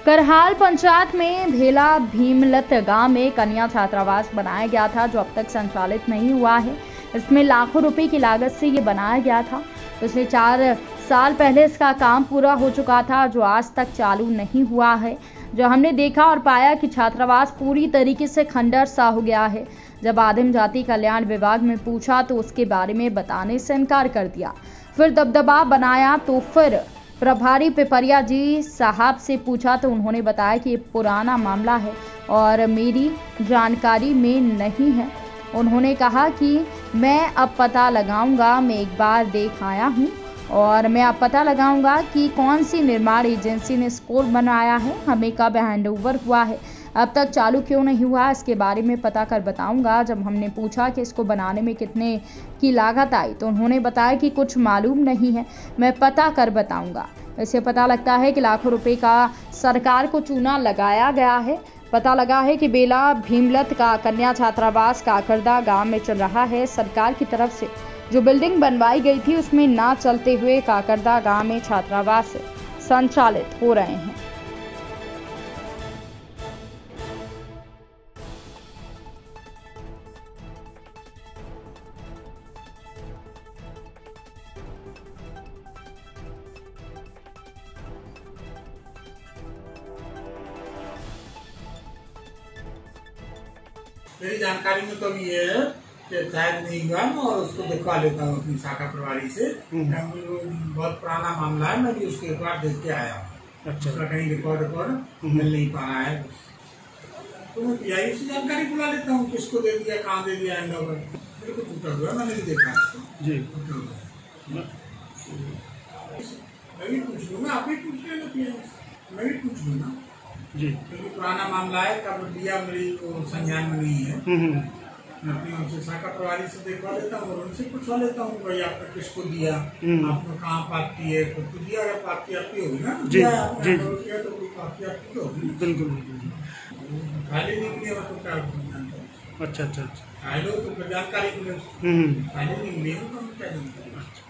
करहाल पंचायत में भेला भीमलत गांव में कन्या छात्रावास बनाया गया था, जो अब तक संचालित नहीं हुआ है। इसमें लाखों रुपए की लागत से ये बनाया गया था। पिछले 4 साल पहले इसका काम पूरा हो चुका था, जो आज तक चालू नहीं हुआ है। जो हमने देखा और पाया कि छात्रावास पूरी तरीके से खंडर सा हो गया है। जब आदिम जाति कल्याण विभाग में पूछा तो उसके बारे में बताने से इनकार कर दिया। फिर दबदबा बनाया तो फिर प्रभारी पिपरिया जी साहब से पूछा तो उन्होंने बताया कि ये पुराना मामला है और मेरी जानकारी में नहीं है। उन्होंने कहा कि मैं अब पता लगाऊंगा, मैं एक बार देख आया हूं और मैं अब पता लगाऊंगा कि कौन सी निर्माण एजेंसी ने स्कूल बनाया है, हमें कब हैंडओवर हुआ है, अब तक चालू क्यों नहीं हुआ, इसके बारे में पता कर बताऊंगा। जब हमने पूछा कि इसको बनाने में कितने की लागत आई तो उन्होंने बताया कि कुछ मालूम नहीं है, मैं पता कर बताऊंगा। इससे पता लगता है कि लाखों रुपए का सरकार को चूना लगाया गया है। पता लगा है कि बेला भीमलत का कन्या छात्रावास काकरदा गांव में चल रहा है। सरकार की तरफ से जो बिल्डिंग बनवाई गई थी उसमें ना चलते हुए काकरदा गांव में छात्रावास संचालित हो रहे हैं। मेरी जानकारी में तो ये है कि शायद नहीं हुआ, मैं और उसको दिखवा लेता हूँ अपनी शाखा प्रभारी से। बहुत पुराना मामला है, मैं भी उसके एक बार देख के आया हूँ। अच्छा, उसका कहीं रिकॉर्ड मिल नहीं पा रहा है, तो मैं पीआई से जानकारी बुला लेता हूँ, किसको दे दिया, कहाँ दे दिया हैंडओवर। मेरे को टूटा हुआ, मैंने भी देखा जी। मैं भी पूछ लूंगा, आप भी पूछ लेना पीआई से, मैं भी पूछ लूंगा जी, क्योंकि पुराना मामला है, कब दिया मेरी संज्ञान में नहीं है। मैं अपनी उनसे शाखा प्रभारी से देखवा लेता हूँ और उनसे पूछवा लेता हूँ भाई आपने किसको दिया, आपने कहाँ पाती है, तो दिया अगर पाती आपकी होगी ना जी, जी किया तो पाती आपकी होगी। बिल्कुल खाली नहीं मिली तो क्या, अच्छा अच्छा अच्छा खाली तो जानकारी मिले, खाली नहीं मिली तो क्या जानकारी।